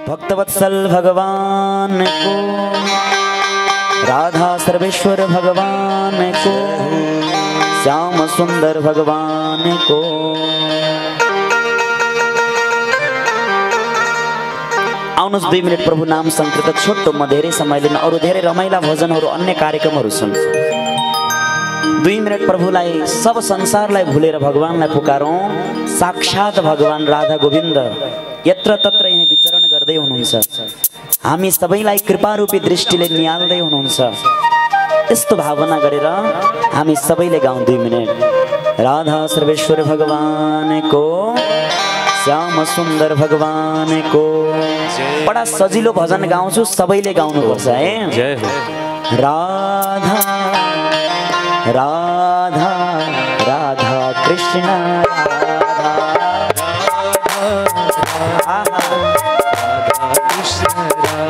भक्तवत्सल भगवान को, राधा सर्वेश्वर भगवान को, श्याम सुंदर भगवान को। आउनुस् 2 मिनट प्रभु नाम संकीर्तन छोटो, म धेरै समय लिन, अरु धेरै रमाइला भजनहरू अन्य कार्यक्रमहरू सुन्छु। 2 मिनट प्रभुलाई, सब संसारलाई भुलेर भगवानलाई पुकारौं। साक्षात भगवान राधा गोविन्द यत्र तत्र यहाँ विचरण गर्दै हुनुहुन्छ। हामी सबैलाई कृपा रूपी दृष्टिले निहाल्दै हुनुहुन्छ। यस्तो भावना गरेर हामी सबैले गाउँ 2 मिनट। राधा सर्वेश्वर भगवान को, श्याम सुंदर भगवान को। बड़ा सजिलो भजन गाउँछु, सबैले गाउनुपर्छ है। जय हो। राधा राधा राधा कृष्ण राधा राधा कृष्ण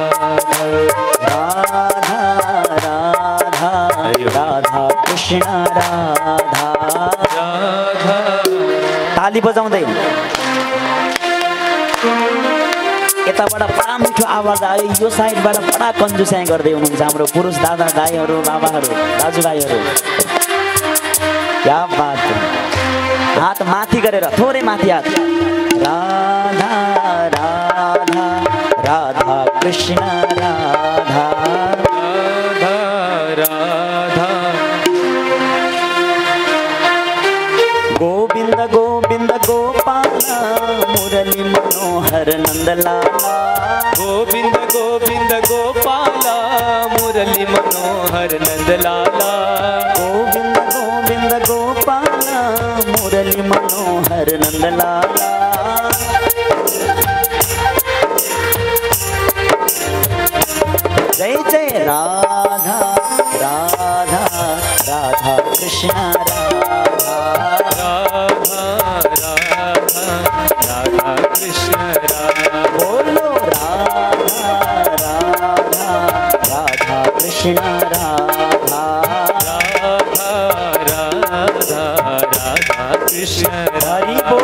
राधा राधा राधा कृष्ण राधा। ताली बजाउँदै यताबाट बडा मिठो आवाज आयो, यो साइडबाट बडा कन्जुसाइ गर्दै हुनुहुन्छ हाम्रो पुरुष दादा दाइहरू, बाबाहरू, दाजुभाइहरू। क्या बात है। हात माथि गरेर, थोरै माथि हात। राधा राधा राधा कृष्ण राधा राधा राधा गोविंद गोविंद गोपाल मुरली मनोहर नंदलाला। गोविंद गोविंद गोपाला मुरली मनोहर नंदलाला। गोविंद गोविंद गोपाल मुरली मनोहर नंदलाला। जय जय राधा राधा राधा कृष्ण राधा राधा राधा राधा कृष्ण राधा। बोलो राधा राधा राधा कृष्ण राधा राधा राधा राधा कृष्ण हरि बोल।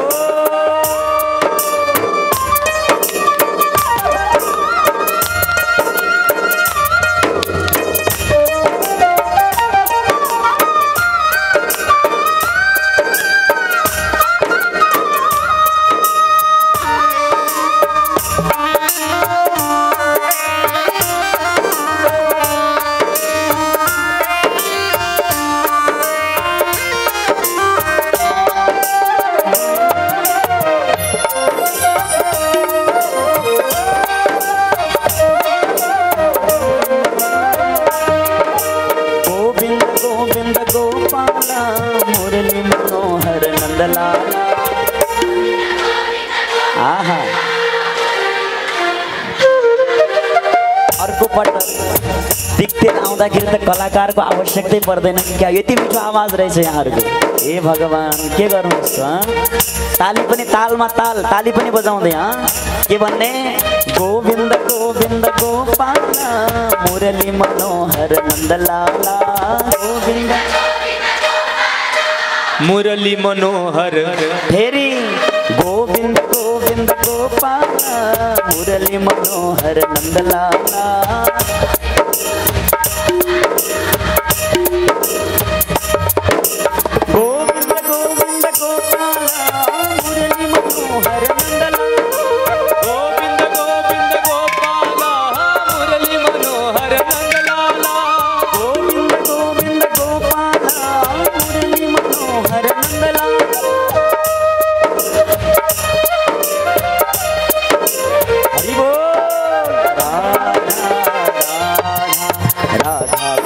आहा अर्को पटक दिक्ते आउँदाखेरि त कलाकारको आवश्यकतै पर्दैन कि क्या, यति मिठो आवाज रहेछ यहाँहरुको। ए भगवान के गर्नुहुन्छ? ताली पनि तालमा ताल, ताली पनि बजाउँदै के भन्ने? गोविन्द गोविन्द गोपाल मुरली मनोहर नन्दलाला। गोविन्द मुरली मनोहर फेरि गोविन्द गोविन्द गोपाल मुरली मनोहर नन्दलाला। गोविन्द गोविन्द गोपाल मुरली मनोहर नन्दलाला। गोविन्द गोविन्द गोपाल मुरली मनोहर नन्दलाला। गोविन्द गोविन्द गोपाल मुरली मनोहर नन्दलाला। हरि बोल। राधा राधा राधा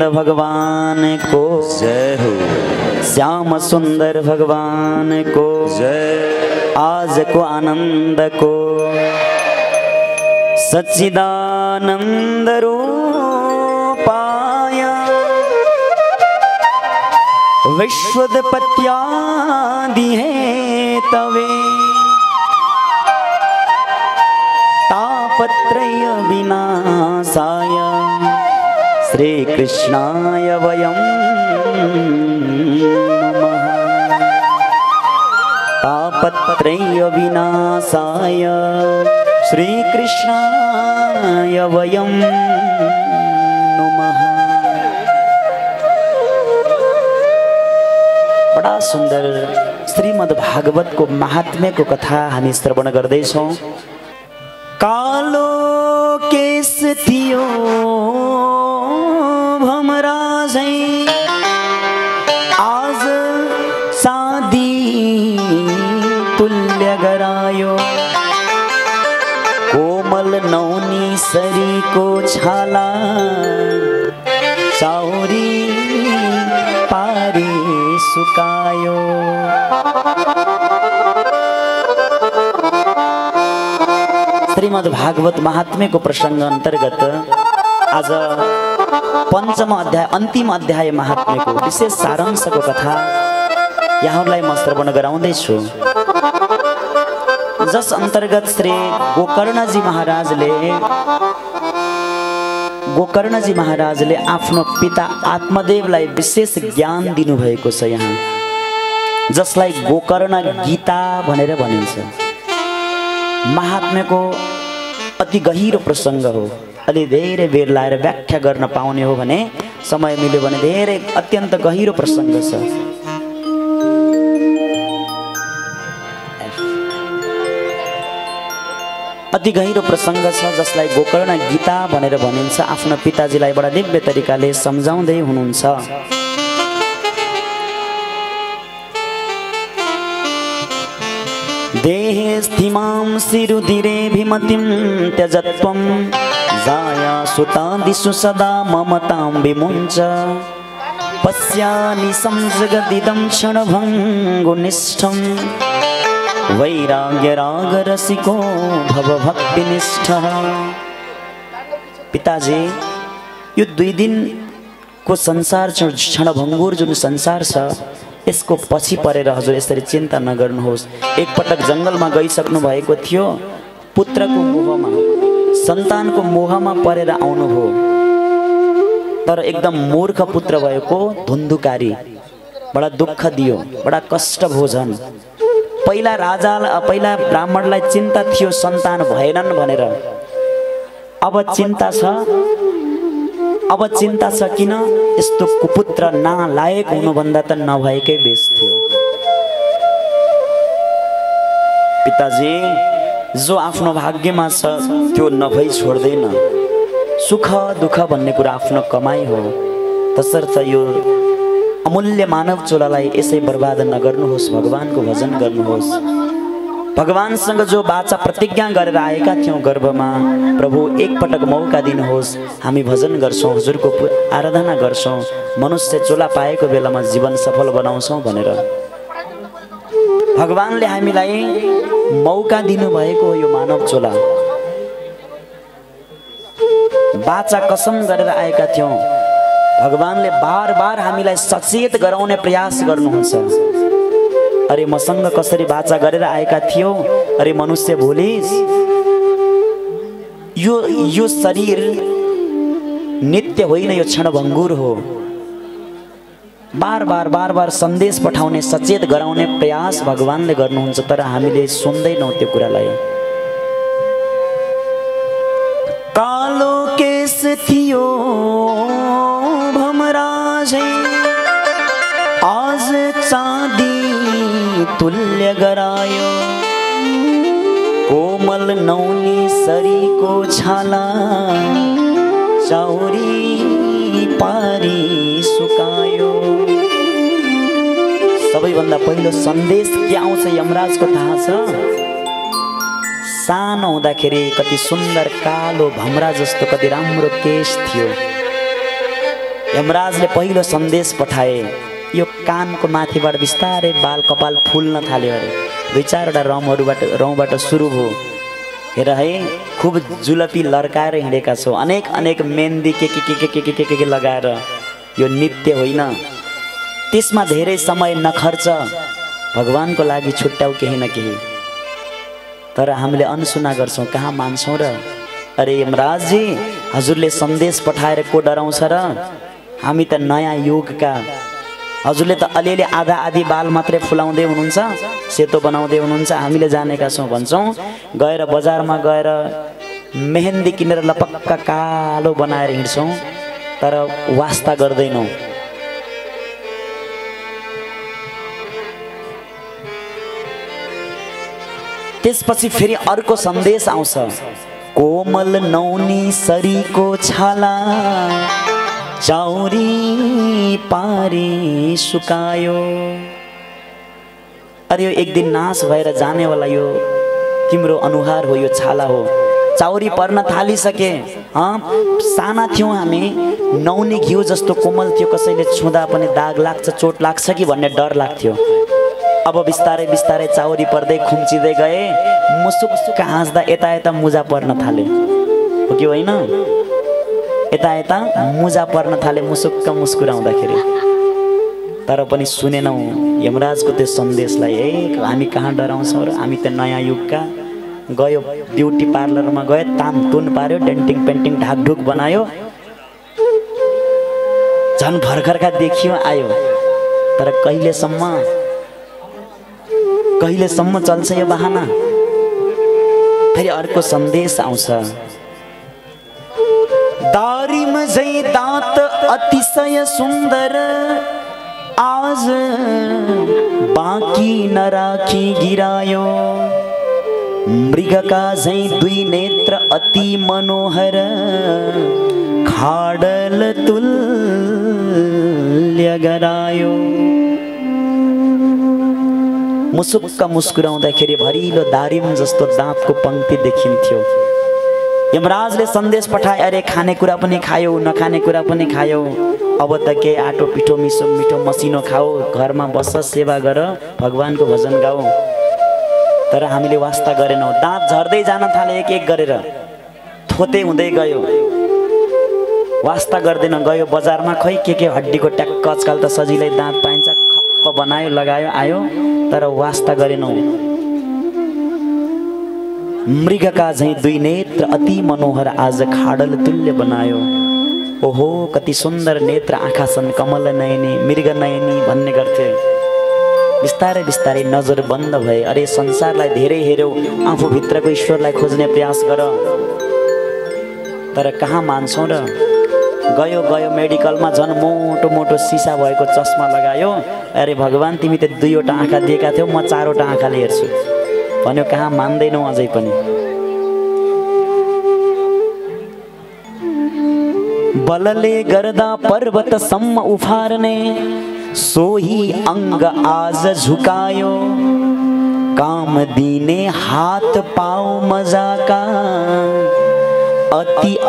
गोविंद भगवान को जय हो। श्याम सुंदर भगवान को जय। आज को आनंद को सच्चिदानंद रूपाय विश्वोत्पत्त्यादि हेतवे तापत्रय विनाशाय श्री कृष्णाय वयं नमः। तापत्रय विनाशाय श्री कृष्णाय वयं नमः। बड़ा सुंदर श्रीमद् भागवत को महात्म्य को कथा हामी श्रवण गर्दैछौं। कालो केस थियो भमरा झै आज सादी तुल्य गरायो कोमल नौनी सरी को छाला चाउरी पारी सुकायो। श्रीमद् भागवत महात्म्य को प्रसंग अंतर्गत आज पंचम अध्याय अंतिम अध्याय महात्म्य को विशेष सारांश को कथा यहाँलाई म श्रवण गराउँदैछु। जस अंतर्गत श्री गोकर्णजी महाराजले आफ्नो पिता आत्मदेवलाई विशेष ज्ञान दिनुभएको छ। यहाँ जसलाई गोकर्ण गीता भनेर भनिन्छ। महात्म्यको अति गहिरो प्रसंग हो। अलि धेरै बेर लाएर व्याख्या गर्न पाउने हो भने समय मिल्यो भने धेरै अत्यन्त गहिरो प्रसंग छ। अति गहिरो प्रसंग छ जसलाई गोकर्ण गीता भनेर भनिन्छ। आफ्नो पिताजीलाई बडा दिव्य तरिकाले सम्झाउँदै हुनुहुन्छ। देहे स्थिमां सिरुधिरे भिमतिं त्यजत्वं जाया सुतादिषु सदा ममतां विमुञ्च पश्यामि संजगदिदं क्षणभङ्गुनिष्ठं वैराग्य राग रसिको भवभक्तिनिष्ठः। पिताजी यो 2 दिनको संसार क्षणभङ्गुर जुन संसार छ यसको पछि परेर हजुर यसरी चिन्ता नगर्नुहोस्। एक पटक जंगलमा गइसक्नु भएको थियो। पुत्रको मोहमा सन्तानको मोहमा परेर आउनुभयो। तर एकदम मूर्ख पुत्र भएको धुन्धुकारी बडा दुःख दियो, बडा कष्ट भयो झन्। पहिला ब्राह्मणलाई चिन्ता थियो सन्तान भएनन् भनेर। अब चिन्ता छ किन? यस्तो कुपुत्र नालायक हुनुभन्दा त नभएकै बेस थियो। पिताजी जो आफ्नो भाग्यमा छ त्यो नभई छोड्दैन। सुख दुःख भन्ने कुरा आफ्नो कमाई हो। तसर्थ यो अमूल्य मानव चोलालाई यसै बर्बाद नगर्नुहोस्। भगवानको भजन गर्नुहोस्। भगवानसँग जो बाचा प्रतिज्ञा गरेर आएका थियौं गर्भमा, प्रभु एक पटक मौका दिनुहोस्। हामी भजन गर्छौं, हजुरको आराधना गर्छौं, मनुष्य चोला पाएको बेलामा जीवन सफल बनाउँछौं भनेर भगवानले हामीलाई मौका दिनुभएको हो। यो मानव चोला बाचा कसम गरेर आएका थियौं। भगवानले बार बार हामीलाई सचेत गराउने प्रयास गर्नुहुन्छ। अरे मसँग कसरी बाचा गरेर आएका थियौ? अरे मनुष्य भोलिस्, यो शरीर नित्य होइन, यो क्षणभङ्गुर हो। बार बार सन्देश पठाउने सचेत गराउने प्रयास भगवानले गर्नुहुन्छ। तर हामीले सुन्दैनौं त्यो कुरालाई। कालो केस थियो भमरा झै आज चाँदी तुल्य गरायो कोमल नौनी सरीको छाला चाउरी पारी सुकायो। सबैभन्दा पहिलो सन्देश के आउँछ यमराजको थाहा छ? सानो हुँदाखेरि कति सुन्दर कालो भमरा जस्तो कति राम्रो केश थियो। यमराजले पहिलो सन्देश पठाए। यो कानको माथिबाट बिस्तारै बाल कपाल फुल्न थाल्यो अरे। 2-4वटा रौँबाट सुरु भयो। हेर है, खूब जुलपी लड्काएर हिँडेका छौ, अनेक मेहन्दी के लगाएर। यो नित्य होइन, त्यसमा धेरै समय नखर्च, भगवानको लागि छुट्याउ केही न केही। तर हामीले अनसुना गर्छौँ, कहाँ मान्छौँ र? अरे यमराजजी, हजुरले सन्देश पठाएर को डराउँछ र? हामी त नयाँ युगका, हजुरले त अलिअलि आधा आधी बाल मात्रै फुलाउँदै हुनुहुन्छ, सेतो बनाउँदै हुनुहुन्छ, हामीले जानेका छौँ भन्छौँ। गएर बजारमा गएर मेहन्दी किनेर लपक्क कालो बनाएर हिँड्छौँ, तर वास्ता गर्दैनौँ। त्यसपछि फेरि अर्को सन्देश आउँछ। कोमल नौनी सरीको छाला चाउरी पारी सुकायो। अरे यो एक दिन नाश भएर जानेवाला यो तिम्रो अनुहार हो, यो छाला हो। चाउरी पर्न थालिसके। साना थियौँ हामी, नौनी घिउ जस्तो कोमल थियो, कसैले छुँदा पनि दाग लाग्छ, चोट लाग्छ कि भन्ने डर लाग्थ्यो। अब बिस्तारै बिस्तारै चाउरी पर्दै खुम्चिँदै गए, मुसुक्क हाँस्दा यता मुजा पर्न थाले, हो कि होइन? यता मुजा पर्न थाले मुसुक्क मुस्कुराउँदाखेरि। तर पनि सुनेनौँ यमराजको त्यो सन्देशलाई। हामी कहाँ डराउँछौँ र? हामी त नयाँ युगका। गयो ब्युटी पार्लरमा गयो, तामतुन पार्यो, डेन्टिङ पेन्टिङ ढाकढुक बनायो, झन् भर्खरका देखियो आयो। तर कहिलेसम्म चल्छ यो बहाना? फेरि अर्को सन्देश आउँछ। दारिम झै दाँत अतिशय सुन्दर, आज बाँकी नराखी गिरायो। मृगका झै 2 नेत्र अति मनोहर, खाडल तुल्य गरायो। मुसुक्क मुस्कुराउँदाखेरि भरिलो दारिम जस्तो दाँतको पङ्क्ति देखिन्थ्यो। यमराजले सन्देश पठाए। अरे खानेकुरा पनि खायो, नखाने कुरा पनि खायो, अब त के आटो पिठो मिठो मसिनो खाऊ, घरमा बस, सेवा गर, भगवानको भजन गाऊ। तर हामीले वास्ता गरेनौँ। दाँत झर्दै जान थाले एक एक गरेर, थोते हुँदै गयो, वास्ता गर्दैन। गयो बजारमा, खै के हड्डीको ट्याक्क, आजकल त सजिलै दाँत पाइन्छ, खप्प बनायो, लगायो, आयो, तर वास्ता गरेनौँ। मृगका झैँ 2 नेत्र अति मनोहर, आज खाडल तुल्य बनायो। ओहो कति सुन्दर नेत्र आँखा छन्, कमल नयनी, मृग नयनी भन्ने गर्थे। बिस्तारै बिस्तारै नजर बन्द भए। अरे संसारलाई धेरै हेऱ्यौ, आफूभित्रको ईश्वरलाई खोज्ने प्रयास गर। तर कहाँ मान्छौँ र? गयो मेडिकलमा, झन् मोटो सिसा भएको चस्मा लगायो। अरे भगवान, तिमी त 2वटा आँखा दिएका थियौ, म 4वटा आँखाले हेर्छु भन्यो। कहाँ मान्दैनौ अझै पनि। बलले गर्दा पर्वतसम्म उफार्ने, सोही अंग आज झुकायो। काम दिने हात पाउ मजाका, अति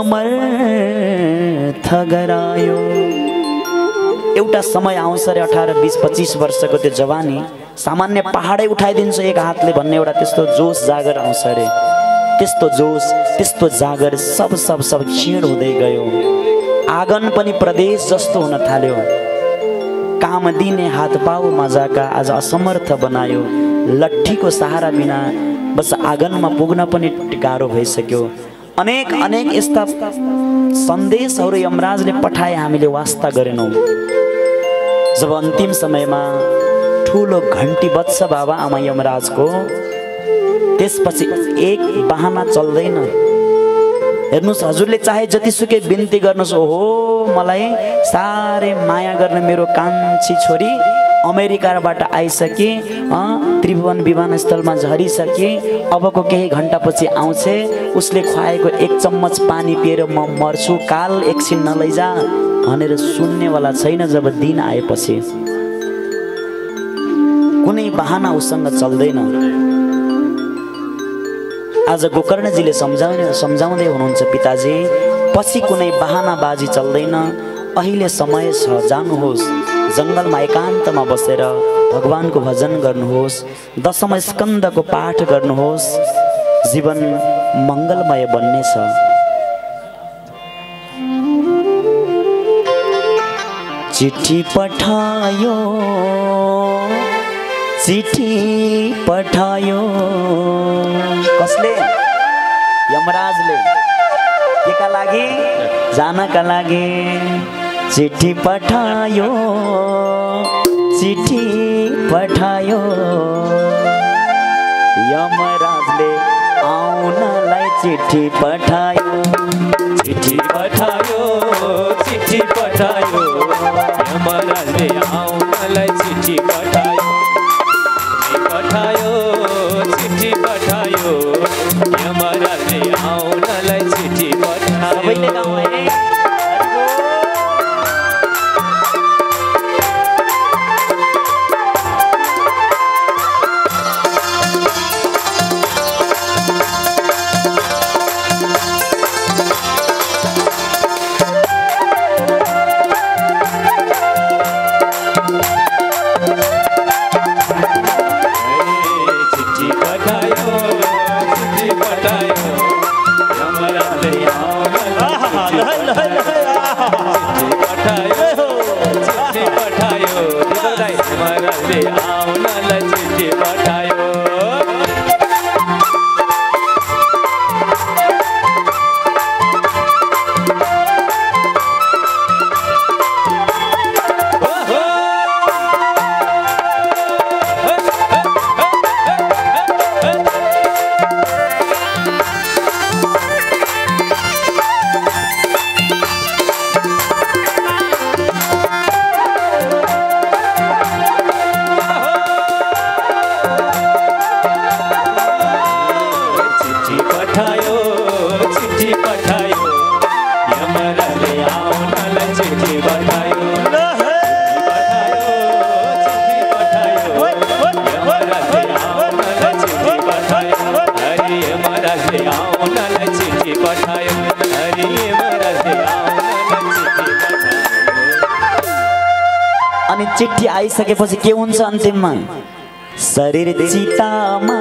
असमर्थ गरायो। एउटा समय आउँछ रे 18-20-25 वर्षको त्यो जवानी, सामान्य पहाडै उठाइदिन्छ एक हातले भन्ने एउटा त्यस्तो जोस जागर आउँछ रे। त्यस्तो जोस, त्यस्तो जागर सब क्षीण हुँदै गयो। आँगन पनि प्रदेश जस्तो हुन थाल्यो। काम दिने हात पाउ मजाका आज असमर्थ बनायो। लट्ठीको सहारा बिना बस आँगनमा पुग्न पनि गाह्रो भइसक्यो। अनेक यस्ता सन्देशहरू यमराजले पठाए, हामीले वास्ता गरेनौँ। जब अन्तिम समयमा ठुलो घन्टी बज्छ बाबा आमा यमराजको, त्यसपछि एक बहाना चल्दैन। हेर्नुस्, हजुरले चाहे जतिसुकै बिन्ती गर्नुहोस्, ओहो मलाई साह्रै माया गर्ने मेरो कान्छी छोरी अमेरिकाबाट आइसके, त्रिभुवन विमानस्थलमा झरिसके, अबको केही घन्टापछि आउँछ, उसले खुवाएको 1 चम्मच पानी पिएर म मर्छु, काल एकछिन नलैजा भनेर सुन्नेवाला छैन। जब दिन आएपछि कुनै बहाना उसँग चल्दैन। आज गोकर्णजीले सम्झाउँदै हुनुहुन्छ, पिताजी पछि कुनै बहानाबाजी चल्दैन, अहिले समय छ, जानुहोस् जङ्गलमा एकान्तमा बसेर भगवानको भजन गर्नुहोस्, दशम स्कन्दको पाठ गर्नुहोस्, जीवन मङ्गलमय बन्नेछ। चिठी पठायो, चिठी पठायो, कसले? यमराजले। केका लागि? जानका लागि। चिठी पठायो, चिठी पठायो, यमराजले आउनलाई चिठी पठायो। चिठी पठायो, चिठी पठायो, यमराजले आउनलाई चिठी पठायो। पठायो, चिठी पठायो, यमराजले आउनलाई चिठी पठायो। सबैले गाउँ है। अनि चिट्ठी आइसकेपछि के हुन्छ अन्तिममा? शरीर चितामा,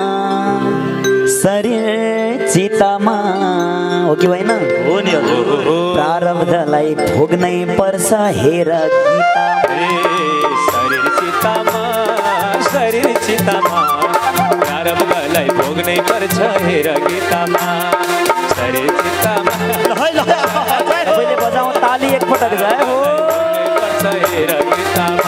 शरीर चितामा, हो कि होइन? हो नि हजुर। प्रारब्धलाई भोग्नै पर्छ हेर गीता। शरीर चितामा, शरीर चितामा, प्रारब्धलाई भोग्नै पर्छ हेर गीतामा। शरीर चितामा, सबैले बजाउँ ताली एकपटक जाए हो। हेर गीतामा।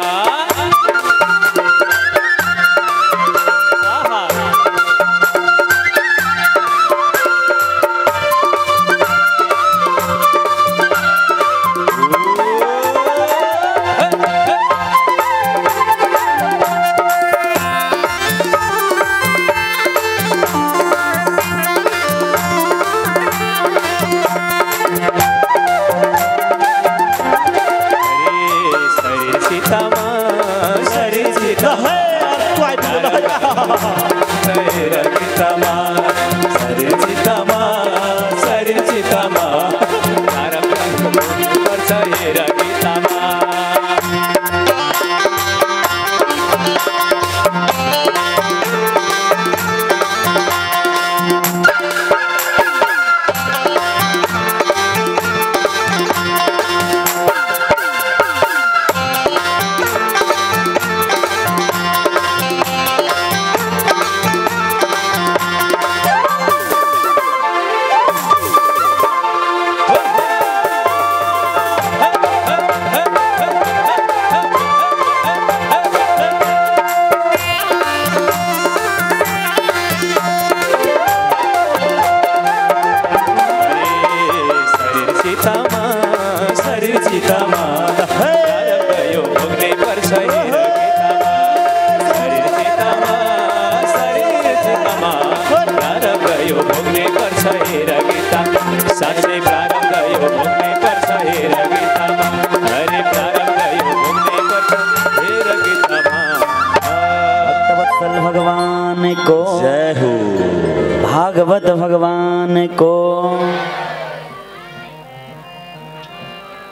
भगवान को जय हो। भागवत भगवान को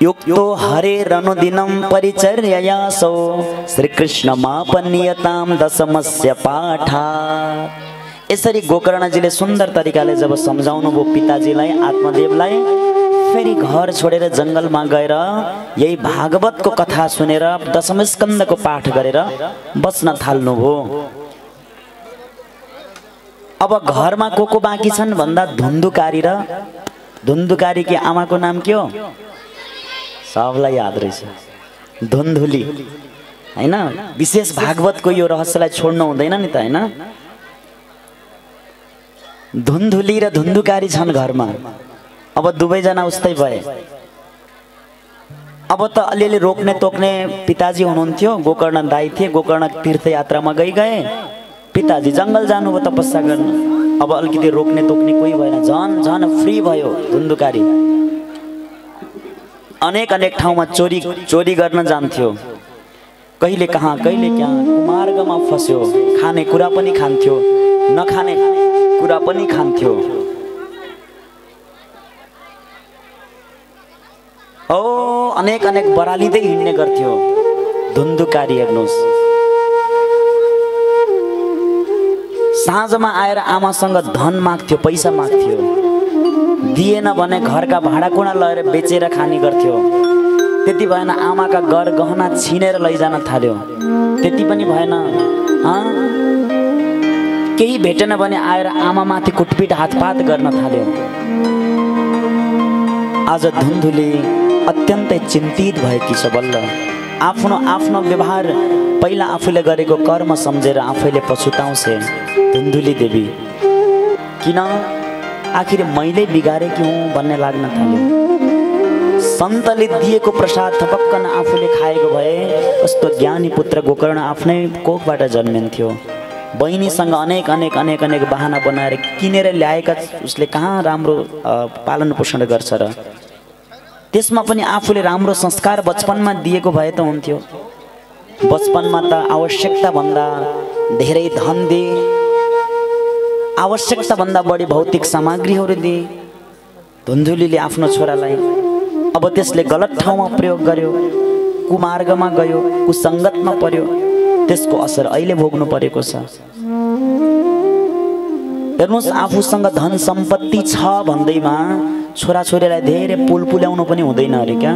युक्तो हरे रनुदिनं परिचर्ययासो श्रीकृष्णमापनीयतां दशमस्य पाठात्। यसरी गोकर्णजीले सुन्दर तरिकाले जब सम्झाउनु भयो पिताजीलाई, आत्मदेवलाई, फेरि घर छोडेर जङ्गलमा गएर यही भागवतको कथा सुनेर दशम स्कन्दको पाठ गरेर बस्न थाल्नुभयो। अब घरमा को बाँकी छन् भन्दा धुन्धुकारी र धुन्धुकारीकी आमाको नाम के हो? सबलाई याद रहेछ, धुन्धुली हैन। विशेष भागवतको यो रहस्यलाई छोड्नु हुँदैन नि त हैन। धुन्धुली र धुन्धुकारी छन् घरमा। अब दुवैजना उस्तै भए। अब त अलिअलि रोक्ने तोक्ने पिताजी हुनुहुन्थ्यो, गोकर्ण दाइ थिए, गोकर्ण तीर्थयात्रामा गए। पिताजी जङ्गल जानुभयो तपस्या गर्न। अब अलिकति रोक्ने तोक्ने कोही भएन, झन झन फ्री भयो धुन्धुकारी। अनेक अनेक ठाउँमा चोरी गर्न जान्थ्यो, कहिले कहाँ कहिले कहाँ। कुमार्गमा फस्यो, खाने कुरा पनि खान्थ्यो, नखाने कुरा पनि खान्थ्यो। ओ अनेक अनेक बरालिँदै हिँड्ने गर्थ्यो धुन्धुकारी। हेर्नुहोस्, साँझमा आएर आमासँग धन माग्थ्यो, पैसा माग्थ्यो, दिएन भने घरका भाँडाकुँडा लगेर बेचेर खाने गर्थ्यो। त्यति भएन आमाका घर गहना छिनेर लैजान थाल्यो, त्यति पनि भएन। केही भेटेन भने आएर आमामाथि कुटपिट हातपात गर्न थाल्यो। आज धुन्धुली अत्यन्तै चिन्तित भएकी छ। बल्ल आफ्नो व्यवहार पहिला आफूले गरेको कर्म सम्झेर आफैले पछुताउँछे धुन्धुली देवी। किन आखिर मैले बिगारेकी हुँ भन्ने लाग्न थाल्यो। सन्तले दिएको प्रसाद थपक्कन आफूले खाएको भए कस्तो ज्ञानी पुत्र गोकर्ण आफ्नै कोखबाट जन्मिन्थ्यो। बहिनीसँग अनेक अनेक अनेक अनेक बहाना बनाएर किनेर ल्याएका उसले कहाँ राम्रो पालन पोषण गर्छ र। त्यसमा पनि आफूले राम्रो संस्कार बचपनमा दिएको भए त हुन्थ्यो। बचपनमा त आवश्यकता भन्दा धेरै धन दिए, आवश्यकता भन्दा बढी भौतिक सामग्रीहरू दिए धुन्धुलीले आफ्नो छोरालाई। अब त्यसले गलत ठाउँमा प्रयोग गर्यो, कुमार्गमा गयो, कुसङ्गतमा पर्यो। त्यसको असर अहिले भोग्नु परेको छ। हेर्नुहोस्, आफूसँग धन सम्पत्ति छ भन्दैमा छोराछोरीलाई धेरै पुल्याउनु पनि हुँदैन अरे क्या।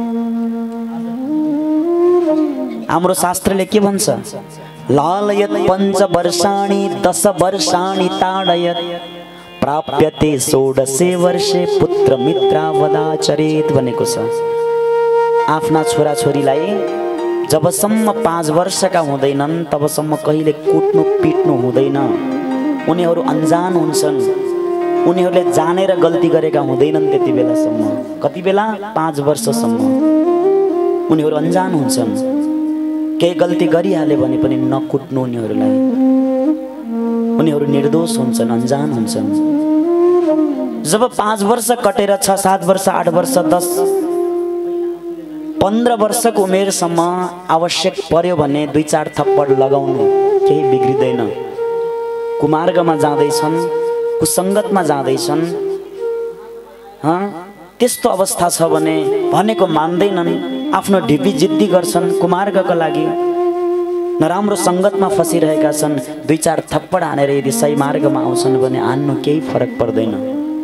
हाम्रो शास्त्रले के भन्छ? लालयत 5 वर्षाणि 10 वर्षाणि ताडयत प्राप्यते 16 वर्षे पुत्र मित्रावदाचरेत भनेको छ। आफ्ना छोराछोरीलाई जबसम्म 5 वर्षका हुँदैनन् तबसम्म कहिले कुट्नु पिट्नु हुँदैन। उनीहरू अनजान हुन्छन्, उनीहरूले जानेर गल्ती गरेका हुँदैनन्। त्यति बेलासम्म, कति बेला? 5 वर्षसम्म उनीहरू अनजान हुन्छन्। केही गल्ती गरिहाले भने पनि नकुट्नु उनीहरूलाई। उनीहरू निर्दोष हुन्छन्, अनजान हुन्छन्। जब 5 वर्ष कटेर 6, 7 वर्ष, 8 वर्ष, 10, 15 वर्षको उमेरसम्म आवश्यक पर्यो भने 2-4 थप्पड लगाउनु केही बिग्रिँदैन। कुमार्गमा जाँदैछन्, कुसङ्गतमा जाँदैछन्, त्यस्तो अवस्था छ भने भनेको मान्दैनन्, आफ्नो ढिपी जिद्दी गर्छन् कुमार्गका लागि, नराम्रो सङ्गतमा फसिरहेका छन्। 2-4 थप्पड हानेर यदि सही मार्गमा आउँछन् भने हान्नु केही फरक पर्दैन।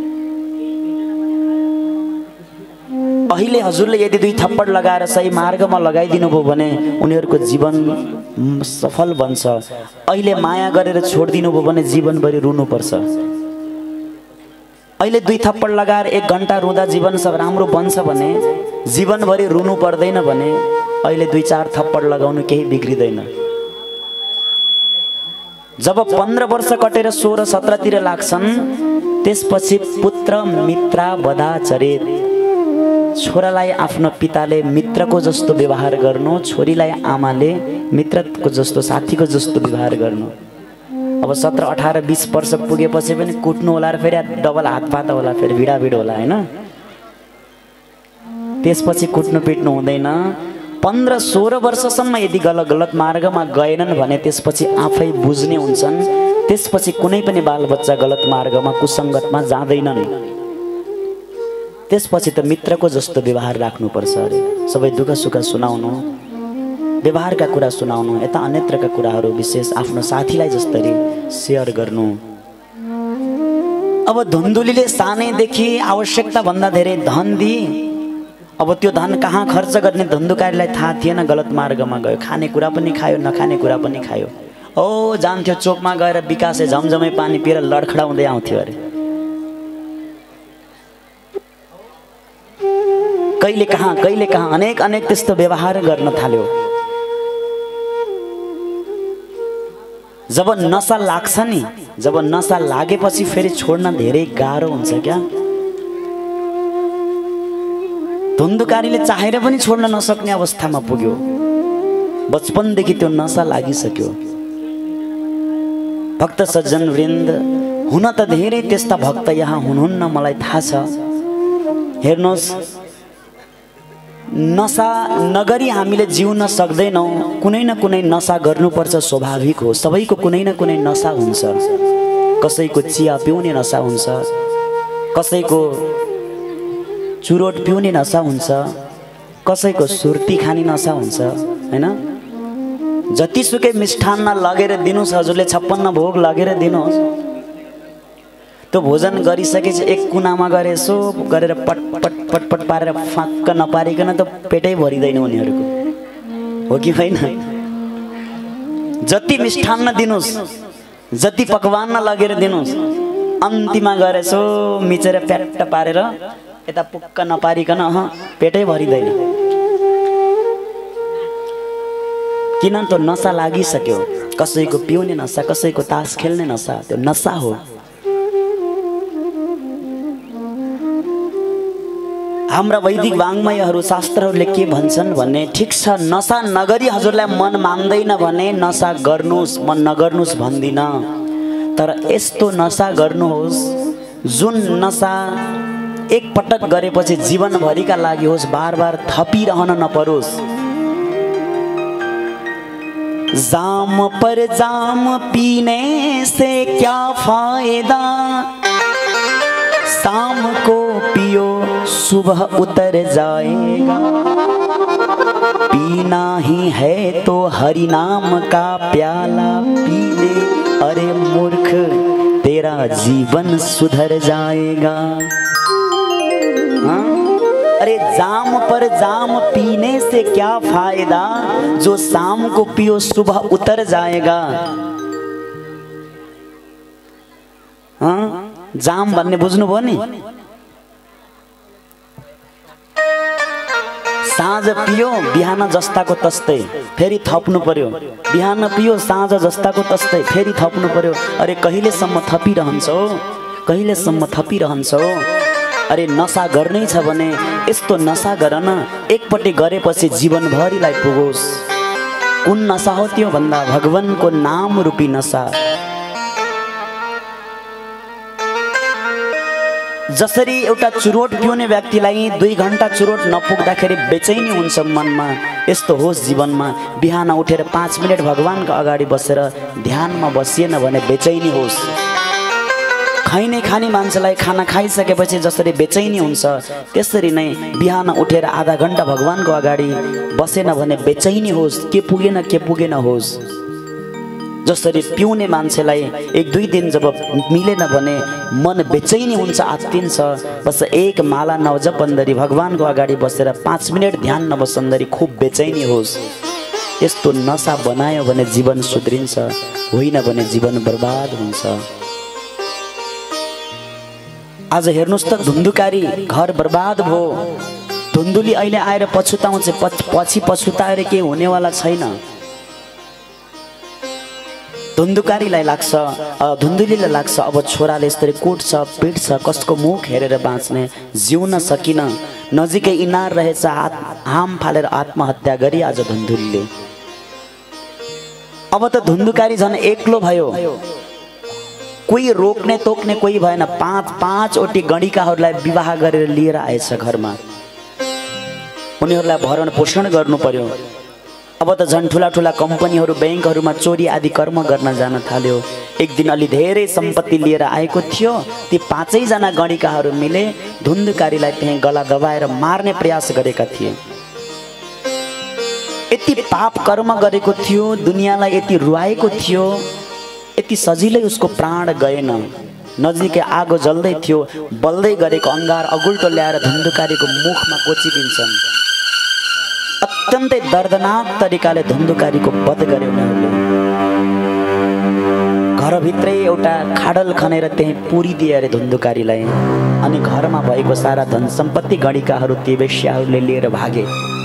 अहिले हजुरले यदि 2 थप्पड लगाएर सही मार्गमा लगाइदिनु भयो भने उनीहरूको जीवन सफल बन्छ। अहिले माया गरेर छोडिदिनु भयो भने जीवनभरि रुनुपर्छ। अहिले 2 थप्पड लगाएर 1 घन्टा रुँदा जीवन सब राम्रो बन्छ भने जीवनभरि रुनु पर्दैन भने अहिले 2-4 थप्पड लगाउनु केही बिग्रिँदैन। जब 15 वर्ष कटेर 16, 17 तिर लाग्छन् त्यसपछि पुत्र मित्र वदाचरेत। छोरालाई आफ्नो पिताले मित्रको जस्तो व्यवहार गर्नु, छोरीलाई आमाले मित्रको जस्तो, साथीको जस्तो व्यवहार गर्नु। अब 17, 18, 20 वर्ष पुगेपछि पनि कुट्नु होला र फेरि डबल हातपात होला, फेरि भिडाभिड होला हैन। त्यसपछि कुट्नु पिट्नु हुँदैन। 15, 16 वर्षसम्म यदि गलत मार्गमा गएनन् भने त्यसपछि आफै बुझ्ने हुन्छन्। त्यसपछि कुनै पनि बालबच्चा गलत मार्गमा कुसङ्गतमा जाँदैनन्। त्यसपछि त मित्रको जस्तो व्यवहार राख्नुपर्छ अरे। सबै दुःख सुख सुनाउनु, व्यवहारका कुरा सुनाउनु, यता अन्यत्रका कुराहरू विशेष आफ्नो साथीलाई जस्तरी सेयर गर्नु। अब धुन्धुलीले सानैदेखि आवश्यकता भन्दा धेरै धन दिए। अब त्यो धन कहाँ खर्च गर्ने धुन्धुकारीलाई थाहा थिएन। गलत मार्गमा गयो, खानेकुरा पनि खायो, नखाने कुरा पनि खायो। ओ जान्थ्यो चोकमा गएर विकासे झमझमै पानी पिएर लडखडाउँदै आउँथ्यो अरे। कहिले कहाँ अनेक अनेक त्यस्तो व्यवहार गर्न थाल्यो। जब नशा लाग्छ नि, जब नशा लागेपछि फेरि छोड्न धेरै गाह्रो हुन्छ क्या। धुन्धुकारीले चाहेर पनि छोड्न नसक्ने अवस्थामा पुग्यो। बचपनदेखि त्यो नशा लागिसक्यो। भक्त सज्जन वृन्द, हुन त धेरै त्यस्ता भक्त यहाँ हुनुहुन्न, मलाई थाहा छ। हेर्नुहोस्, नशा नगरी हामीले जिउन सक्दैनौँ। कुनै न कुनै नशा गर्नुपर्छ, स्वाभाविक हो। सबैको कुनै न कुनै नशा हुन्छ। कसैको चिया पिउने नशा हुन्छ, कसैको चुरोट पिउने नशा हुन्छ, कसैको सुर्ती खाने नशा हुन्छ, हैन? जतिसुकै मिष्ठान्न लगेर दिनुहोस्, हजुरले 56 भोग लगेर दिनुहोस्, त्यो भोजन गरिसकेपछि एक कुनामा गएर यसो गरेर पटपट पारेर फाक्क नपारिकन त पेटै भरिँदैन उनीहरूको, हो कि होइन? जति मिष्ठान्न दिनुहोस्, जति पकवान लगेर दिनुहोस्, अन्तिममा गएर यसो मिचेर प्याट्ट पारेर यता पुक्क नपारिकन पेटै भरिँदैन। किन? त्यो नशा लागिसक्यो। कसैको पिउने नशा, कसैको तास खेल्ने नशा, त्यो नशा हो। हाम्रा वैदिक वाङ्मयहरू, शास्त्रहरूले के भन्छन् भने, ठिक छ नशा नगरी हजुरलाई मन मान्दैन भने नशा गर्नुहोस्, मन नगर्नुहोस् भन्दिन। तर यस्तो नशा गर्नुहोस् जुन नशा एक पटक गरेपछि जीवनभरिका लागि होस्, बार बार थपिरहन नपरोस्। जाम पर जाम पीने से क्या फायदा, शाम को पियो सुबह उतर जाएगा। पीना ही है तो हरि नाम का प्याला पी ले, अरे मूर्ख तेरा जीवन सुधर जाएगा। हाँ? अरे जाम पर जाम पीने से क्या फायदा, जो शाम को पियो सुबह उतर जाएगा। हाँ? जाम भन्ने बुझ्नुभयो नि? साँझ पियो बिहान जस्ताको तस्तै फेरि थप्नु पर्यो, बिहान पियो साँझ जस्ताको तस्तै फेरि थप्नु पर्यो। अरे कहिलेसम्म थपिरहन्छौ, कहिलेसम्म थपिरहन्छौ? अरे नशा गर्नै छ भने यस्तो नशा गर न, एकपट्टि गरेपछि जीवनभरिलाई पुगोस्। कुन नशा हो त्यो भन्दा भगवानको नाम रूपी नशा। जसरी एउटा चुरोट पिउने व्यक्तिलाई 2 घण्टा चुरोट नपुग्दाखेरि बेचैनी हुन्छ मनमा, यस्तो होस् जीवनमा। बिहान उठेर 5 मिनट भगवानको अगाडि बसेर ध्यानमा बसिएन भने बेचैनी होस्। खाइने खाने मान्छेलाई खाना खाइसकेपछि जसरी बेचैनी हुन्छ, त्यसरी नै बिहान उठेर आधा घण्टा भगवानको अगाडि बसेन भने बेचैनी होस्, के पुगेन होस्। जसरी पिउने मान्छेलाई 1-2 दिन जब मिलेन भने मन बेचैनी हुन्छ, आत्तिन्छ। बस एक माला नवजपन्दरी भगवानको अगाडि बसेर 5 मिनट ध्यान नबसन्दरी खुब बेचैनी होस्। यस्तो नशा बनायो भने जीवन सुध्रिन्छ, होइन भने जीवन बर्बाद हुन्छ। आज हेर्नुस् त, धुन्धुकारी घर बर्बाद भयो। धुन्धुली अहिले आएर पछुताउँछ, पछि पछुताएर केही हुनेवाला छैन। धुन्धुकारीलाई लाग्छ, धुन्धुलीलाई लाग्छ अब छोराले यसरी कुट्छ पिट्छ, कसको मुख हेरेर बाँच्ने, जिउन सकिन। नजिकै इनार रहेछ, हाम फालेर आत्महत्या गरी आज धुन्धुलीले। अब त धुन्धुकारी झन् एक्लो भयो, कोही रोक्ने तोक्ने कोही भएन। 5-5वटी गणिकाहरूलाई विवाह गरेर लिएर आएछ घरमा। उनीहरूलाई भरण पोषण गर्नु पर्यो। अब त झन् ठुला ठुला कम्पनीहरू, ब्याङ्कहरूमा चोरी आदि कर्म गर्न जान थाल्यो। एक दिन अलि धेरै सम्पत्ति लिएर आएको थियो। ती 5 जना गणिकाहरू मिले धुन्धुकारीलाई त्यही गला दबाएर मार्ने प्रयास गरेका थिए। यति पाप कर्म गरेको थियो, दुनियाँलाई यति रुवाएको थियो, यति सजिलै उसको प्राण गएन। नजिकै आगो जल्दै थियो, बल्दै गरेको अंगार अगुल्टो ल्याएर धुन्धुकारीको मुखमा कोचिदिन्छन्। अत्यन्तै दर्दनाक तरिकाले धुन्धुकारीको वध गरे उनीहरूले। घरभित्रै एउटा खाडल खनेर त्यही पुरिदिए अरे धुन्धुकारीलाई। अनि घरमा भएको सारा धन सम्पत्ति गणिकाहरू ती वेश्याहरूले लिएर भागे।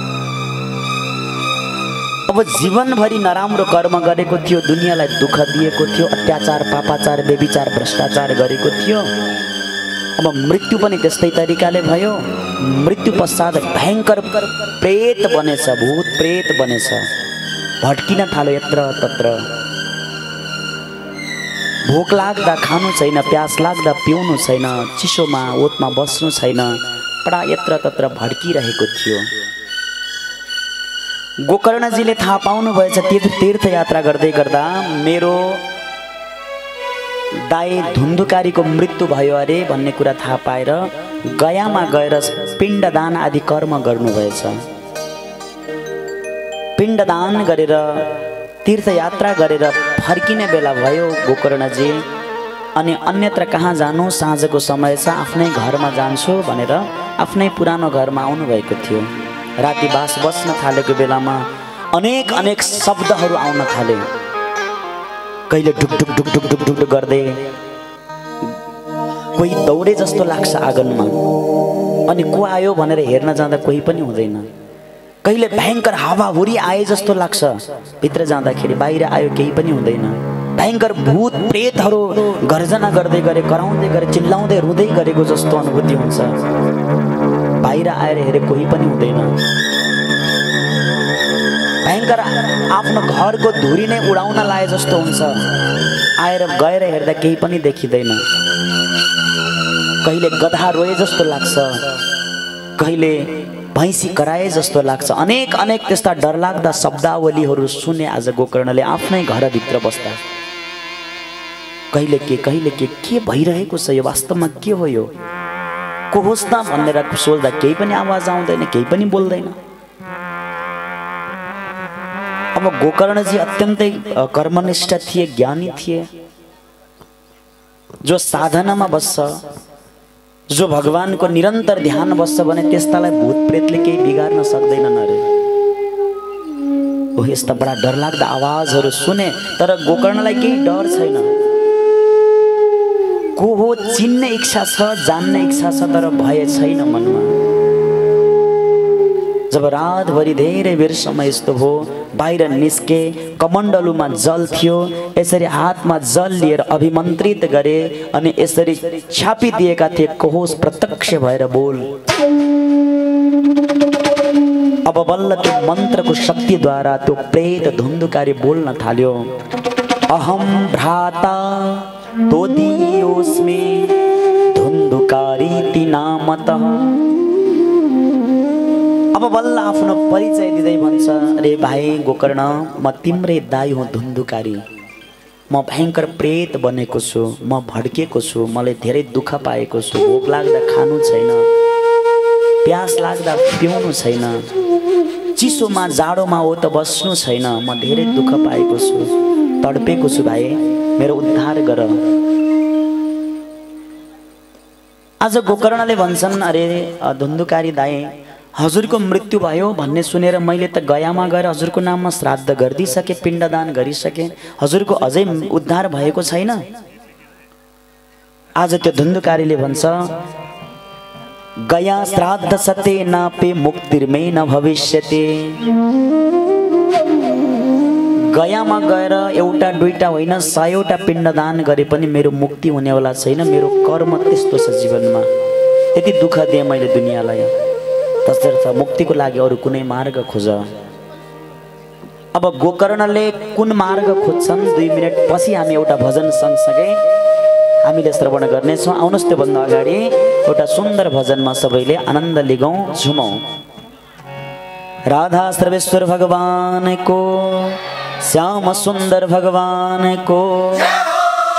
अब जीवनभरि नराम्रो कर्म गरेको थियो, दुनियाँलाई दुःख दिएको थियो, अत्याचार, पापाचार, व्यभिचार, भ्रष्टाचार गरेको थियो। अब मृत्यु पनि त्यस्तै तरिकाले भयो। मृत्यु पश्चात भयंकर प्रेत बनेछ, भूत प्रेत बनेछ। भट्किन थाल्यो यत्र तत्र। भोक लाग्दा खानु छैन, प्यास लाग्दा पिउनु छैन, चिसोमा ओतमा बस्नु छैन, पडा यत्र तत्र भड्किरहेको थियो। गोकर्णजीले थाहा पाउनु भएछ तीर्थ यात्रा गर्दै गर्दा मेरो दाई धुन्धुकारीको मृत्यु भयो अरे भन्ने कुरा थाहा पाएर गयामा गएर पिण्डदान आदि कर्म गर्नुभएछ। पिण्डदान गरेर तीर्थयात्रा गरेर फर्किने बेला भयो गोकर्णजी। अनि अन्यत्र कहाँ जानु, साँझको समय छ, आफ्नै घरमा जान्छु भनेर आफ्नै पुरानो घरमा आउनु भएको थियो। राति बास बस्न थालेको बेलामा अनेक अनेक शब्दहरू आउन थाले। कहिले ढुक ढुक ढुक ढुक ढुक ढुक गर्दै कोही दौडे जस्तो लाग्छ आँगनमा। अनि को आयो भनेर हेर्न जाँदा कोही पनि हुँदैन। कहिले भयंकर हावाहुरी आए जस्तो लाग्छ, भित्र जाँदाखेरि बाहिर आयो केही पनि हुँदैन। भयंकर भूत प्रेतहरू गर्जना गर्दै गरे, कराउँदै गरे, चिल्लाउँदै रुँदै गरेको जस्तो अनुभूति हुन्छ। बाहिर आएर हेरे कोही पनि हुँदैन। भयंकर आफ्नो घरको धुरी नै उडाउन लाए जस्तो हुन्छ। आएर गएर हेर्दा केही पनि देखिँदैन। कहिले गधा रोए जस्तो लाग्छ, कहिले भैँसी कराए जस्तो लाग्छ। अनेक अनेक त्यस्ता डरलाग्दा शब्दावलीहरू सुने आज गोकर्णले आफ्नै घरभित्र बस्दा। कहिले के भइरहेको छ, यो वास्तवमा के हो, यो को होस् न भनेर सोच्दा केही पनि आवाज आउँदैन, केही पनि बोल्दैन। अब गोकर्णजी अत्यन्तै कर्मनिष्ठ थिए, ज्ञानी थिए। जो साधनामा बस्छ, जो भगवानको निरन्तर ध्यान बस्छ भने त्यस्तालाई भूत प्रेतले केही बिगार्न सक्दैनन् अरे। ओ यस्ता बडा डरलाग्दा आवाजहरू सुने, तर गोकर्णलाई केही डर छैन। को हो चिन्ने इच्छा छ, जान्ने इच्छा छ, तर भय छैन मनमा। जब रातभरि धेरै बेरसम्म यस्तो हो, बाहिर निस्के, कमण्डलुमा जल थियो, यसरी हातमा जल लिएर अभिमन्त्रित गरे अनि यसरी छापिदिएका थिए, कहोस् प्रत्यक्ष भएर बोल। अब बल्ल त्यो मन्त्रको शक्तिद्वारा त्यो प्रेत धुन्धुकारी बोल्न थाल्यो। अहम भ्राता तोदीयोस्मि धुन्धुकारीति नामतः। अब बल्ल आफ्नो परिचय दिँदै भन्छ, अरे भाइ गोकर्ण, म तिम्रै दाइ हुँ धुन्धुकारी। म भयंकर प्रेत बनेको छु, म भड्केको छु, मलाई धेरै दुःख पाएको छु। भोक लाग्दा खानु छैन, प्यास लाग्दा पिउनु छैन, चिसोमा जाडोमा हो त बस्नु छैन। म धेरै दुःख पाएको छु, तडपेको छु, भाइ मेरो उद्धार गर। आज गोकर्णले भन्छन्, अरे धुन्धुकारी दाइ, हजुरको मृत्यु भयो भन्ने सुनेर मैले त गयामा गएर हजुरको नाममा श्राद्ध गरिदिसके, पिण्डदान गरिसके, हजुरको अझै उद्धार भएको छैन। आज त्यो धुन्धुकारीले भन्छ, गया श्राद्ध सते नापे मुक्तिर्मे न भविष्यते। गयामा गएर एउटा दुईटा होइन 100वटा पिण्डदान गरे पनि मेरो मुक्ति हुनेवाला छैन। मेरो कर्म त्यस्तो छ, जीवनमा यति दुःख दिएँ मैले दुनियाँलाई, तसर्थ मुक्तिको लागि अरू कुनै मार्ग खोज। अब गोकर्णले कुन मार्ग खोज्छन् 2 मिनेट पछि हामी एउटा भजन सँगसँगै हामीले श्रवण गर्नेछौँ। आउनुहोस् त्योभन्दा अगाडि एउटा सुन्दर भजनमा सबैले आनन्द लिगौँ, झुमौँ। राधा सर्वेश्वर भगवान को, श्याम सुंदर भगवान को,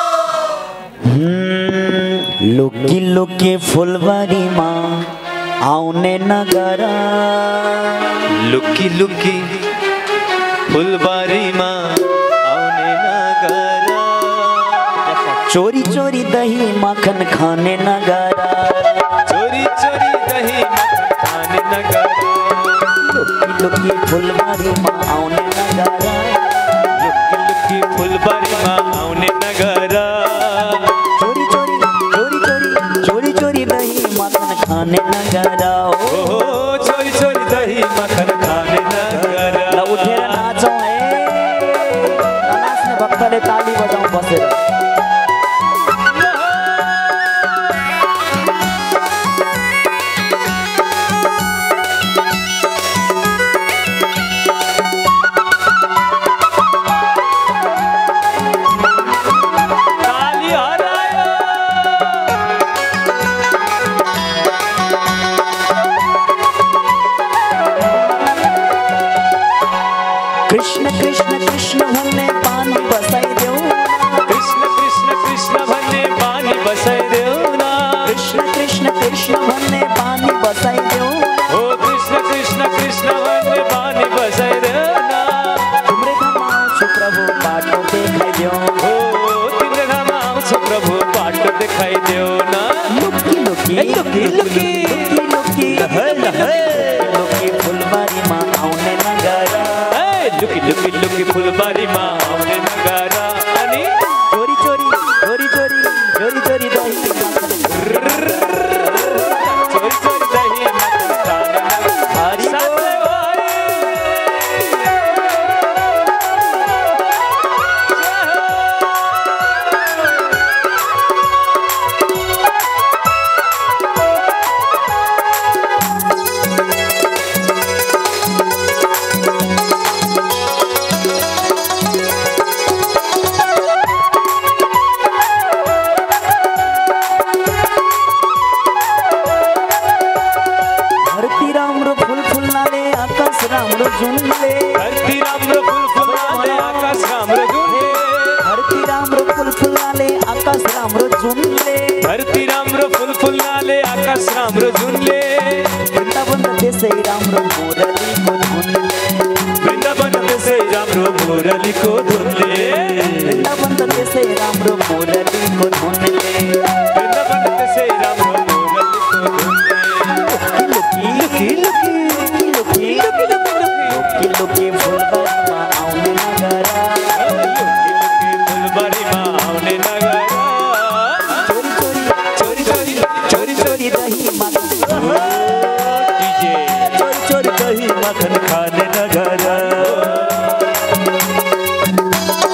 लुकी लुकी फुलबारीमा आउने नगरा लुकी लुकी फुलबारीमा आउने नगरा चोरी चोरी दही मक्खन खाने नगरा चोरी चोरी दही मक्खन खाने नगरा लुकी लुकी फुलबारीमा आउने नगरा लुकी लुकी फुलबारीमा आउने नगरा चोरी चोरी चोरी चोरी चोरी चोरी दही मक्खन खाने नगरा ओ चोरी चोरी दही मक्खन खाने नगरा ल उठेर नाचौँ नाच्ने भक्तले ताली बजाउँ बसेर कृष्ण कृष्ण कृष्ण भन्ने पानी बसाइदेऊ कृष्ण कृष्ण कृष्ण भन्ने पानी बसाइदेऊ न कृष्ण कृष्ण कृष्ण भन्ने पानी बसाइदेऊ ओ कृष्ण कृष्ण कृष्ण भन्ने पानी बसाइदेऊ न तिम्रै धाममा आउँछु प्रभु बाटो देखाइदेऊ ओ तिम्रै धाममा आउँछु प्रभु बाटो देखाइदेऊ न लुकी लुकी लुकी लुकी लुकी लुकी फुलबारीमा आउने नगरा लुकी लुकी लुकी फुलबारीमा आउने नगरा अनि चोरी चोरी चोरी चोरी चोरी चोरी दही चोरी चोरी दही मक्खन खाने नगरा हरि धरती राम्रो फुल फुल्नाले आकाश राम्रो जुनले धरती राम्रो फुल फुल्नाले आकाश राम्रो जुनले धरती राम्रो फुल फुल्नाले आकाश राम्रो जुनले धरती राम्रो फुल फुल्नाले आकाश राम्रो जुनले वृन्दावन त्यसै राम्रो मुरलीको धुनले वृन्दावन त्यसै राम्रो मुरलीको धुनले वृन्दावन त्यसै राम्रो मुरलीको धुनले वृन्दावन त्यसै राम्रो मुरलीको धुनले लुकी लुकी लुकी लुकी लुकी लुकी फुलबारीमा आउने नगरा लुकी लुकी फुलबारीमा आउने नगरा चोरी चोरी चोरी चोरी दही मक्खन डीजे चोरी चोरी दही मक्खन खाने नगरा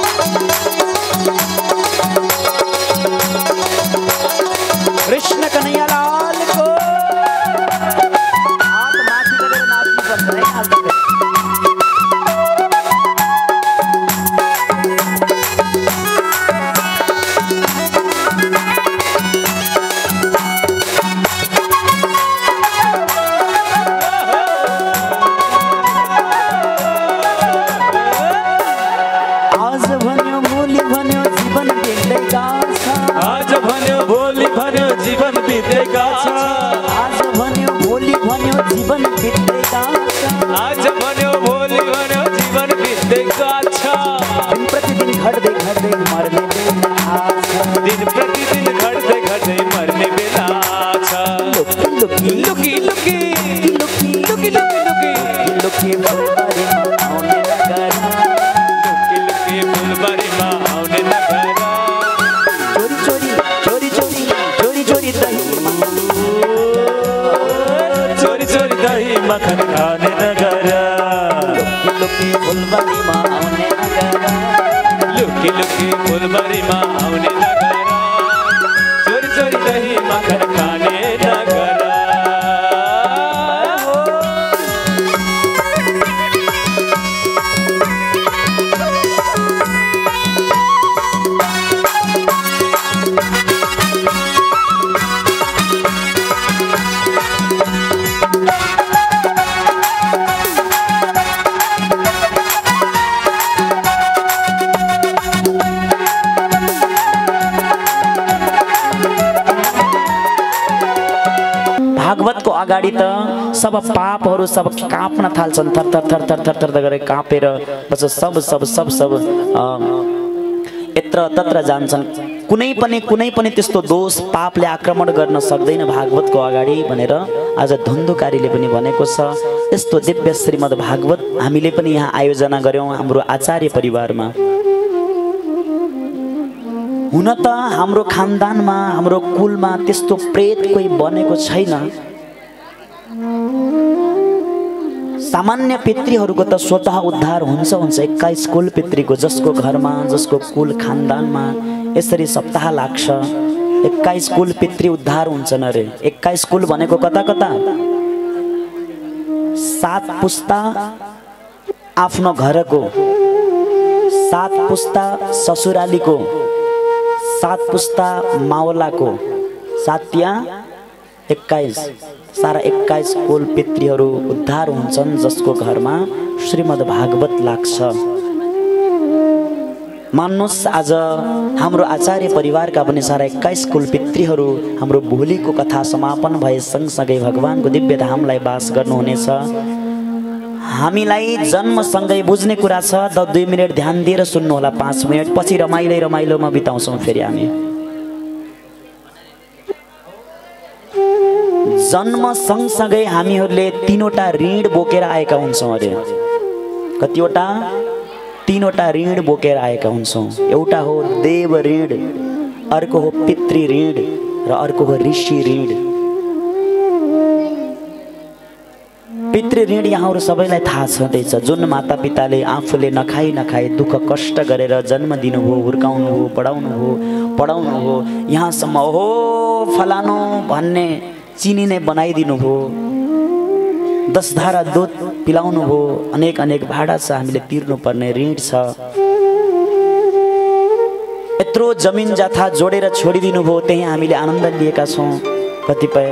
भागवतको अगाडि त सब पापहरू सब काँप्न थाल्छन्, थर थर थर थर थर थर गरेर काँपेर बस सब सब सब सब यत्र तत्र जान्छन्। कुनै पनि त्यस्तो दोष पापले आक्रमण गर्न सक्दैन भागवतको अगाडि भनेर आज धुन्धुकारीले पनि भनेको छ। यस्तो दिव्य श्रीमद् भागवत हामीले पनि यहाँ आयोजना गर्यौं हाम्रो आचार्य परिवारमा। हुन त हाम्रो खानदानमा हाम्रो कुलमा त्यस्तो प्रेत कोही बनेको छैन। सामान्य पितृहरूको त स्वतः उद्धार हुन्छ 21 कुल पितृको, जसको घरमा जसको कुल खानदानमा यसरी सप्ताह लाग्छ 21 कुल पितृ उद्धार हुन्छन् अरे। 21 कुल भनेको कता कता 7 पुस्ता आफ्नो घरको, 7 पुस्ता ससुरालीको, 7 पुस्ता मावलाको, 7 या 21 सारा 21 कुल पितृहरू उद्धार हुन्छन् जसको घरमा श्रीमद् भागवत लाग्छ। मान्नुस् आज हाम्रो आचार्य परिवारका पनि सारा 21 कुल पितृहरू हाम्रो भोलिको कथा समापन भए सँगसँगै भगवानको दिव्य धामलाई बास गर्नुहुनेछ। हामीलाई जन्मसँगै बुझ्ने कुरा छ। 2 मिनेट ध्यान दिएर सुन्नु होला, 5 मिनेट पछि रमाइलोमा बिताउँछौँ फेरि हामी। जन्म सँगसँगै हामीहरूले 3वटा ऋण बोकेर आएका हुन्छौँ अरे। कतिवटा? 3वटा ऋण बोकेर आएका हुन्छौँ। एउटा हो देव ऋण, अर्को हो पितृ ऋण र अर्को हो ऋषि ऋण। पितृ ऋण यहाँहरू सबैलाई थाहा छँदैछ। जुन माता पिताले आफूले नखाई दुःख कष्ट गरेर जन्म दिनुभयो, हुर्काउनु हो, पढाउनु हो, यहाँसम्म हो फलानु भन्ने चिनी नै बनाइदिनु भयो, 10 धारा दुध पिलाउनु भयो, अनेक भाडा छ हामीले तिर्नुपर्ने ऋण छ। यत्रो जमिन जथा जोडेर छोडिदिनु भयो, त्यही हामीले आनन्द लिएका छौँ। कतिपय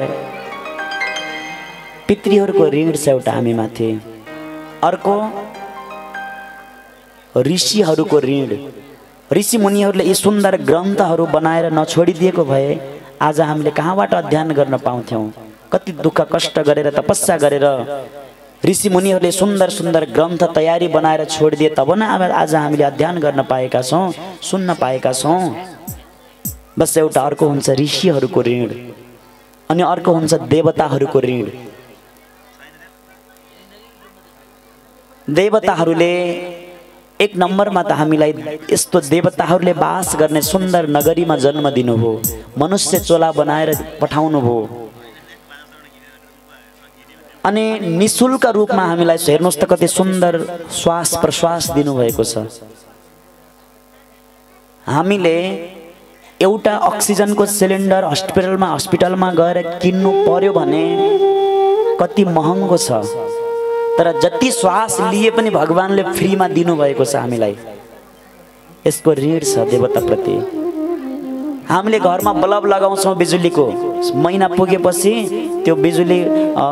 पितृहरूको ऋण छ एउटा हामी माथि। अर्को ऋषिहरूको ऋण। ऋषि मुनिहरूले यी सुन्दर ग्रन्थहरू बनाएर नछोडिदिएको भए आज हामीले कहाँबाट अध्ययन गर्न पाउँथ्यौँ? कति दुःख कष्ट गरेर तपस्या गरेर ऋषि मुनिहरूले सुन्दर सुन्दर ग्रन्थ तयारी बनाएर छोडिदिए तब न आज हामीले अध्ययन गर्न पाएका छौँ, सुन्न पाएका छौँ। बस एउटा अर्को हुन्छ ऋषिहरूको ऋण अनि अर्को हुन्छ देवताहरूको ऋण। देवताहरूले 1 नम्बरमा त हामीलाई यस्तो देवताहरूले बास गर्ने सुन्दर नगरीमा जन्म दिनुभयो, मनुष्य चोला बनाएर पठाउनु भयो अनि निशुल्क रूपमा हामीलाई हेर्नुहोस् त कति सुन्दर श्वास प्रश्वास दिनुभएको छ। हामीले एउटा अक्सिजनको सिलिन्डर हस्पिटलमा गएर किन्नु पर्यो भने कति महँगो छ, तर जति श्वास लिए पनि भगवानले फ्रीमा दिनुभएको छ हामीलाई। यसको ऋण छ देवताप्रति। हामीले घरमा बल्ब लगाउँछौँ बिजुलीको, महिना पुगेपछि त्यो बिजुली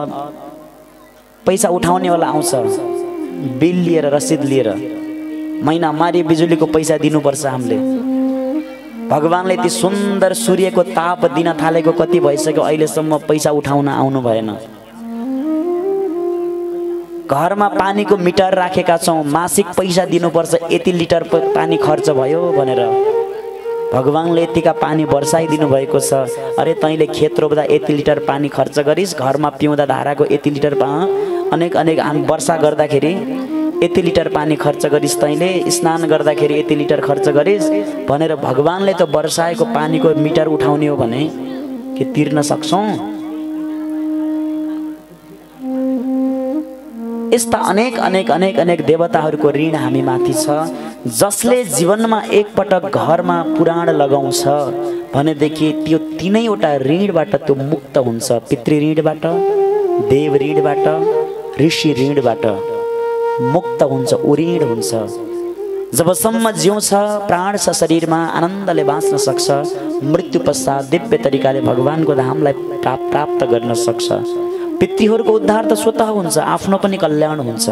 पैसा उठाउनेवाला आउँछ बिल लिएर, रसिद लिएर, महिना मारी बिजुलीको पैसा दिनुपर्छ हामीले। भगवानले ती सुन्दर सूर्यको ताप दिन थालेको कति भइसक्यो, अहिलेसम्म पैसा उठाउन आउनु भएन। घरमा पानीको मिटर राखेका छौँ, मासिक पैसा दिनुपर्छ, यति लिटर पानी खर्च भयो भनेर। भगवानले यतिका पानी वर्षाइदिनु भएको छ। अरे तैँले खेत रोप्दा यति लिटर पानी खर्च गरिस्, घरमा पिउँदा धाराको यति लिटर अनेक वर्षा गर्दाखेरि यति लिटर पानी खर्च गरिस्, तैँले स्नान गर्दाखेरि यति लिटर खर्च गरिस् भनेर भगवानले त वर्षाएको पानीको मिटर उठाउने हो भने के तिर्न सक्छौँ? यस्ता अनेक देवताहरूको ऋण हामी माथि छ। जसले जीवनमा एकपटक घरमा पुराण लगाउँछ भनेदेखि त्यो 3वटा ऋणबाट त्यो मुक्त हुन्छ। पितृ ऋणबाट, देव ऋणबाट, ऋषि ऋणबाट मुक्त हुन्छ, उऋण हुन्छ। जबसम्म जिउ छ, प्राण छ शरीरमा, आनन्दले बाँच्न सक्छ, मृत्यु पश्चात दिव्य तरिकाले भगवानको धामलाई प्राप्त गर्न सक्छ। पितृहरूको उद्धार त स्वतः हुन्छ, आफ्नो पनि कल्याण हुन्छ।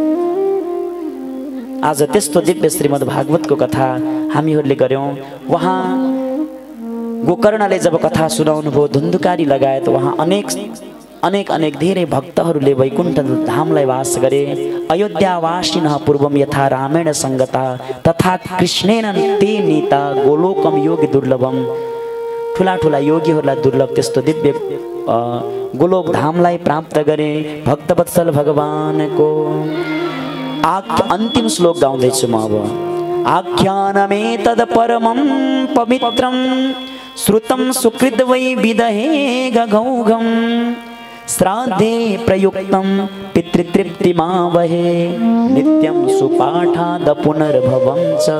आज त्यस्तो दिव्य श्रीमद् भागवतको कथा हामीहरूले गर्यौँ। वहाँ गोकर्णले जब कथा सुनाउनु भयो, धुन्धुकारी लगायत वहाँ अनेक अनेक अनेक धेरै भक्तहरूले वैकुण्ठ धामलाई वास गरे। अयोध्यावासिनः पूर्वम यथा रामेण संगता तथा कृष्णेन ते नीता गोलोकम योगी दुर्लभम। ठुला ठुला योगीहरूलाई दुर्लभ त्यस्तो दिव्य गोलोक धामलाई प्राप्त गरे भक्तवत्सल भगवानको। अन्तिम श्लोक गाउँदैछु म अब। आख्यानमेतद् परमं पवित्रं श्रुतं सुकृत वै विदहे गगौघं श्राद्धे प्रयुक्तं पितृतृप्तिमावहे नित्यं सुपाठाद पुनर्भवं च।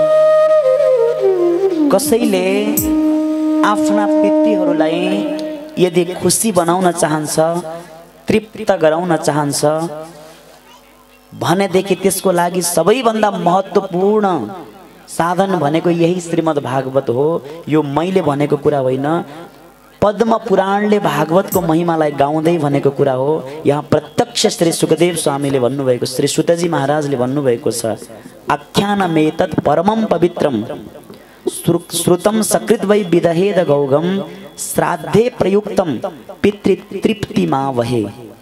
कसैले आफ्ना पितृहरूलाई यदि खुसी बनाउन चाहन्छ, तृप्त गराउन चाहन्छ भनेदेखि त्यसको लागि सबैभन्दा महत्त्वपूर्ण साधन भनेको यही श्रीमद् भागवत हो। यो मैले भनेको कुरा होइन, पद्म पुराणले भागवतको महिमालाई गाउँदै भनेको कुरा हो। यहाँ प्रत्यक्ष श्री सुखदेव स्वामीले भन्नुभएको, श्री सुतजी महाराजले भन्नुभएको छ, आख्यानमेतत् परमं पवित्रं श्रुतं सकृत वै विदहेद गौगम श्राद्धे प्रयुक्तं पितृतृप्तिमावहे।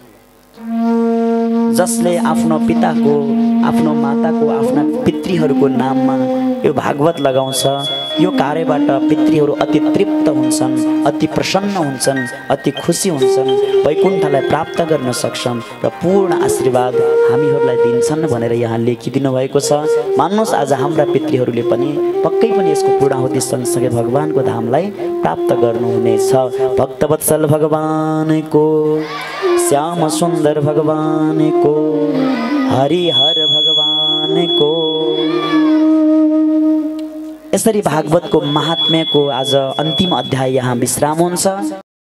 जसले आफ्नो पिताको, आफ्नो माताको, आफ्ना पितृहरूको नाममा यो भागवत लगाउँछ, यो कार्यबाट पितृहरू अति तृप्त हुन्छन्, अति प्रसन्न हुन्छन्, अति खुसी हुन्छन्, वैकुण्ठलाई प्राप्त गर्न सक्छन् र पूर्ण आशीर्वाद हामीहरूलाई दिन्छन् भनेर यहाँ लेखिदिनु भएको छ। मान्नुहोस् आज हाम्रा पितृहरूले पनि पक्कै पनि यसको पूर्णाहुति सँगसँगै भगवानको धामलाई प्राप्त गर्नुहुनेछ। भक्तवत्सल भगवानको, श्याम सुन्दर भगवानको, हरिहर भगवानको। यसरी भागवतको महात्म्यको आज अन्तिम अध्याय यहाँ विश्राम हुन्छ।